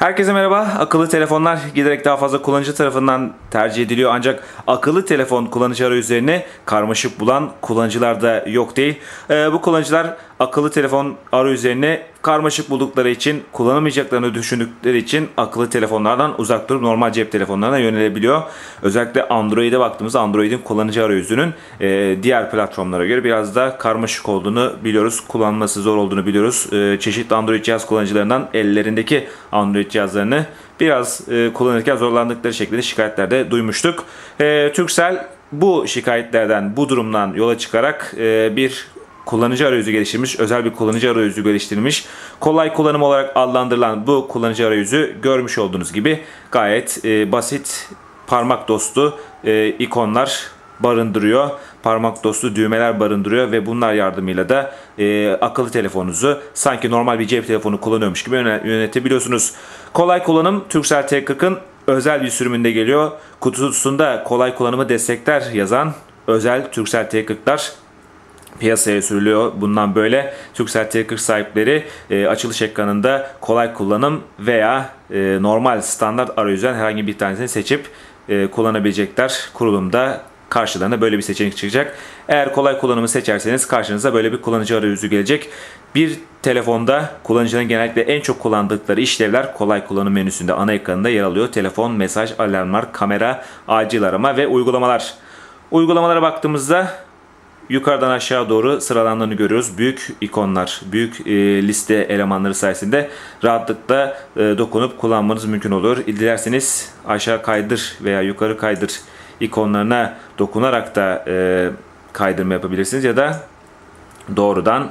Herkese merhaba. Akıllı telefonlar giderek daha fazla kullanıcı tarafından tercih ediliyor. Ancak akıllı telefon kullanıcı arayüzlerini karmaşık bulan kullanıcılar da yok değil. Bu kullanıcılar akıllı telefon arayüzlerini karmaşık buldukları için, kullanamayacaklarını düşündükleri için akıllı telefonlardan uzak durup normal cep telefonlarına yönelebiliyor. Özellikle Android'e baktığımızda Android'in kullanıcı arayüzünün diğer platformlara göre biraz da karmaşık olduğunu biliyoruz. Kullanması zor olduğunu biliyoruz. Çeşitli Android cihaz kullanıcılarından ellerindeki Android cihazlarını biraz kullanırken zorlandıkları şekilde şikayetlerde duymuştuk. Turkcell bu şikayetlerden, bu durumdan yola çıkarak bir kullanıcı arayüzü geliştirmiş, özel bir kullanıcı arayüzü geliştirmiş. Kolay kullanım olarak adlandırılan bu kullanıcı arayüzü görmüş olduğunuz gibi gayet basit, parmak dostu ikonlar barındırıyor. Parmak dostu düğmeler barındırıyor ve bunlar yardımıyla da akıllı telefonunuzu sanki normal bir cep telefonu kullanıyormuş gibi yönetebiliyorsunuz. Kolay kullanım Turkcell T40'ın özel bir sürümünde geliyor. Kutusunda kolay kullanımı destekler yazan özel Turkcell T40'lar piyasaya sürülüyor. Bundan böyle Turkcell T40 sahipleri açılış ekranında kolay kullanım veya normal standart arayüzden herhangi bir tanesini seçip kullanabilecekler. Kurulumda karşılarına böyle bir seçenek çıkacak. Eğer kolay kullanımı seçerseniz karşınıza böyle bir kullanıcı arayüzü gelecek. Bir telefonda kullanıcının genellikle en çok kullandıkları işlevler kolay kullanım menüsünde ana ekranında yer alıyor. Telefon, mesaj, alarmlar, kamera, acil arama ve uygulamalar. Uygulamalara baktığımızda yukarıdan aşağı doğru sıralandığını görüyoruz. Büyük ikonlar, büyük liste elemanları sayesinde rahatlıkla dokunup kullanmanız mümkün olur. Dilerseniz aşağı kaydır veya yukarı kaydır ikonlarına dokunarak da kaydırma yapabilirsiniz ya da doğrudan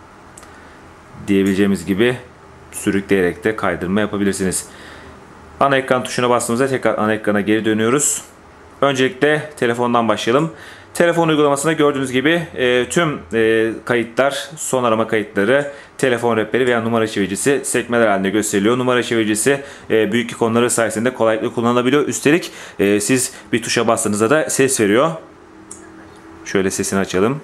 diyebileceğimiz gibi sürükleyerek de kaydırma yapabilirsiniz. Ana ekran tuşuna bastığımızda tekrar ana ekrana geri dönüyoruz. Öncelikle telefondan başlayalım. Telefon uygulamasında gördüğünüz gibi tüm kayıtlar, son arama kayıtları, telefon rehberi veya numara çeviricisi sekmeler halinde gösteriliyor. Numara çeviricisi büyük ikonları sayesinde kolaylıkla kullanılabiliyor. Üstelik siz bir tuşa bastığınızda da ses veriyor. Şöyle sesini açalım.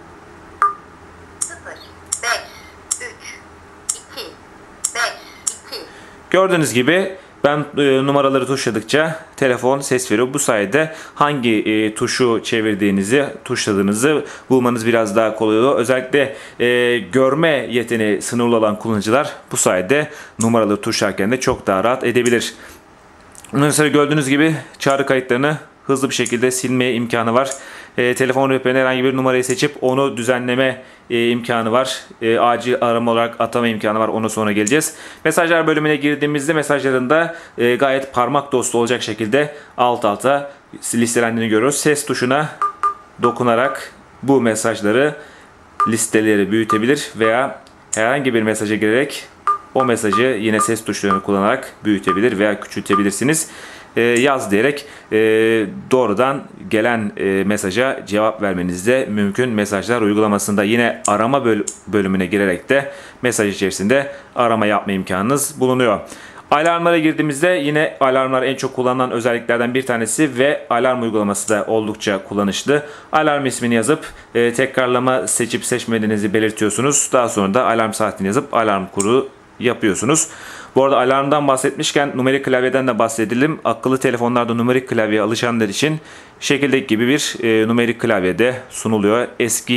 0, 5, 3, 2, 5, 2. Gördüğünüz gibi ben numaraları tuşladıkça telefon ses veriyor. Bu sayede hangi tuşu çevirdiğinizi, tuşladığınızı bulmanız biraz daha kolay oluyor. Özellikle görme yeteneği sınırlı olan kullanıcılar bu sayede numaraları tuşlarken de çok daha rahat edebilir. Mesela gördüğünüz gibi çağrı kayıtlarını hızlı bir şekilde silmeye imkanı var. Telefon rehberine herhangi bir numarayı seçip onu düzenleme imkanı var. Acil arama olarak atama imkanı var. Ona sonra geleceğiz. Mesajlar bölümüne girdiğimizde mesajlarında gayet parmak dostu olacak şekilde alt alta listelendiğini görüyoruz. Ses tuşuna dokunarak bu mesajları, listeleri büyütebilir veya herhangi bir mesaja girerek o mesajı yine ses tuşlarını kullanarak büyütebilir veya küçültebilirsiniz. Yaz diyerek doğrudan gelen mesaja cevap vermeniz de mümkün. Mesajlar uygulamasında yine arama bölümüne girerek de mesaj içerisinde arama yapma imkanınız bulunuyor. Alarmlara girdiğimizde yine alarmlar en çok kullanılan özelliklerden bir tanesi ve alarm uygulaması da oldukça kullanışlı. Alarm ismini yazıp tekrarlama seçip seçmediğinizi belirtiyorsunuz. Daha sonra da alarm saatini yazıp alarm kuru yapıyorsunuz. Bu arada alarmdan bahsetmişken numerik klavyeden de bahsedelim. Akıllı telefonlarda numerik klavyeye alışanlar için şekildeki gibi bir numerik klavyede sunuluyor.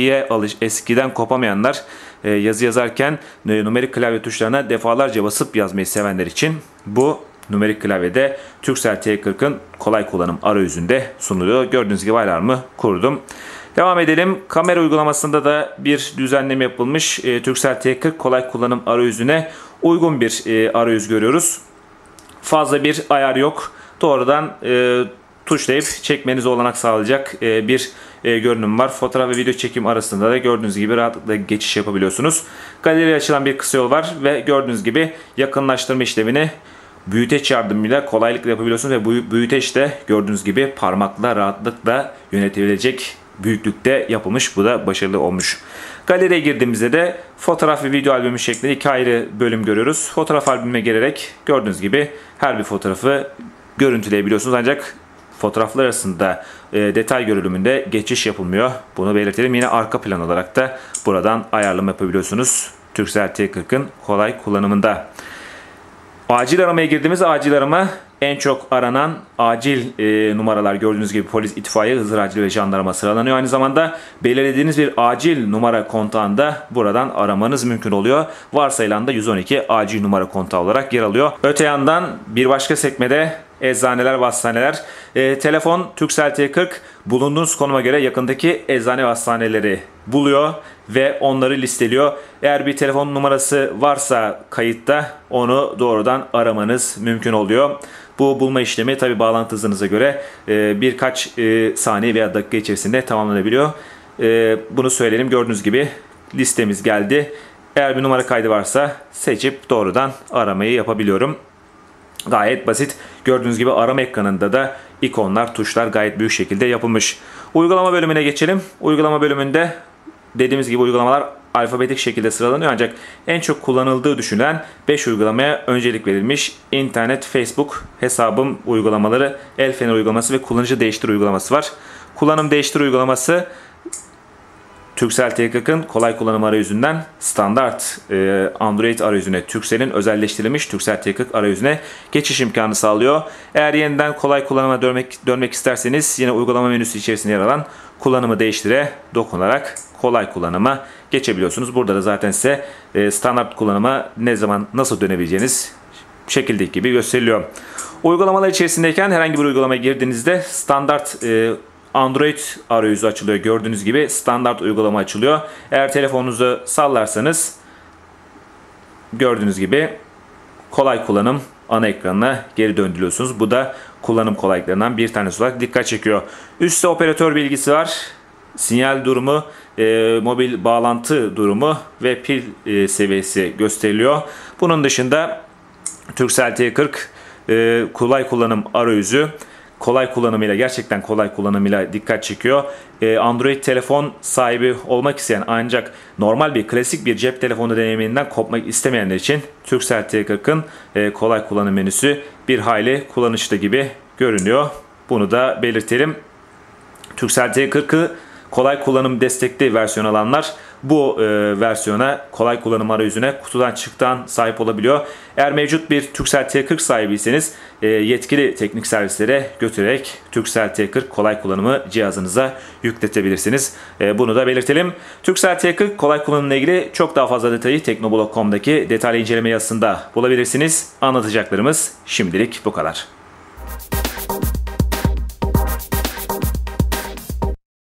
Eskiden kopamayanlar yazı yazarken numerik klavye tuşlarına defalarca basıp yazmayı sevenler için bu numerik klavyede Turkcell T40'ın kolay kullanım arayüzünde sunuluyor. Gördüğünüz gibi alarmı kurdum. Devam edelim. Kamera uygulamasında da bir düzenleme yapılmış. Turkcell T40 kolay kullanım arayüzüne uygun bir arayüz görüyoruz. Fazla bir ayar yok. Doğrudan tuşlayıp çekmenize olanak sağlayacak bir görünüm var. Fotoğraf ve video çekim arasında da gördüğünüz gibi rahatlıkla geçiş yapabiliyorsunuz. Galeriye açılan bir kısa yol var ve gördüğünüz gibi yakınlaştırma işlemini büyüteç yardımıyla kolaylıkla yapabiliyorsunuz ve bu büyüteç de gördüğünüz gibi parmakla rahatlıkla yönetebilecek büyüklükte yapılmış. Bu da başarılı olmuş. Galeriye girdiğimizde de fotoğraf ve video albümü şeklinde iki ayrı bölüm görüyoruz. Fotoğraf albümüne girerek gördüğünüz gibi her bir fotoğrafı görüntüleyebiliyorsunuz. Ancak fotoğraflar arasında detay görünümünde geçiş yapılmıyor. Bunu belirtelim. Yine arka plan olarak da buradan ayarlama yapabiliyorsunuz. Turkcell T40'ın kolay kullanımında. Acil aramaya girdiğimiz acil arama en çok aranan acil numaralar gördüğünüz gibi polis, itfaiye, hızır acil ve jandarma sıralanıyor. Aynı zamanda belirlediğiniz bir acil numara kontağında buradan aramanız mümkün oluyor. Varsayılan da 112 acil numara kontağı olarak yer alıyor. Öte yandan bir başka sekmede eczaneler ve hastaneler. Telefon Turkcell T40 bulunduğunuz konuma göre yakındaki eczane ve hastaneleri buluyor ve onları listeliyor. Eğer bir telefon numarası varsa kayıtta onu doğrudan aramanız mümkün oluyor. Bu bulma işlemi tabi bağlantı hızınıza göre birkaç saniye veya dakika içerisinde tamamlanabiliyor. Bunu söyleyelim. Gördüğünüz gibi listemiz geldi. Eğer bir numara kaydı varsa seçip doğrudan aramayı yapabiliyorum. Gayet basit. Gördüğünüz gibi arama ekranında da ikonlar, tuşlar gayet büyük şekilde yapılmış. Uygulama bölümüne geçelim. Uygulama bölümünde dediğimiz gibi uygulamalar alfabetik şekilde sıralanıyor ancak en çok kullanıldığı düşünülen 5 uygulamaya öncelik verilmiş. İnternet, Facebook, hesabım uygulamaları, el feneri uygulaması ve kullanıcı değiştir uygulaması var. Kullanım değiştir uygulaması Turkcell T40'ın kolay kullanım arayüzünden standart Android arayüzüne, Turkcell'in özelleştirilmiş Turkcell T40 arayüzüne geçiş imkanı sağlıyor. Eğer yeniden kolay kullanıma dönmek isterseniz yine uygulama menüsü içerisinde yer alan kullanımı değiştire dokunarak kolay kullanıma geçebiliyorsunuz. Burada da zaten size standart kullanıma ne zaman nasıl dönebileceğiniz şekildeki gibi gösteriliyor. Uygulamalar içerisindeyken herhangi bir uygulamaya girdiğinizde standart Android arayüzü açılıyor. Gördüğünüz gibi standart uygulama açılıyor. Eğer telefonunuzu sallarsanız gördüğünüz gibi kolay kullanım ana ekranına geri döndürüyorsunuz. Bu da kullanım kolaylıklarından bir tanesi olarak dikkat çekiyor. Üstte operatör bilgisi var. Sinyal durumu, mobil bağlantı durumu ve pil seviyesi gösteriliyor. Bunun dışında Turkcell T40 kolay kullanım arayüzü kolay kullanımıyla, gerçekten kolay kullanımıyla dikkat çekiyor. Android telefon sahibi olmak isteyen ancak normal bir klasik bir cep telefonu deneyiminden kopmak istemeyenler için Turkcell T40'ın kolay kullanım menüsü bir hayli kullanışlı gibi görünüyor. Bunu da belirtelim. Turkcell T40'ı kolay kullanım destekli versiyon alanlar bu versiyona, kolay kullanım arayüzüne kutudan çıktan sahip olabiliyor. Eğer mevcut bir Turkcell T40 sahibiyseniz yetkili teknik servislere götürerek Turkcell T40 kolay kullanımı cihazınıza yükletebilirsiniz. Bunu da belirtelim. Turkcell T40 kolay kullanımla ilgili çok daha fazla detayı teknoblog.com'daki detaylı inceleme yazısında bulabilirsiniz. Anlatacaklarımız şimdilik bu kadar.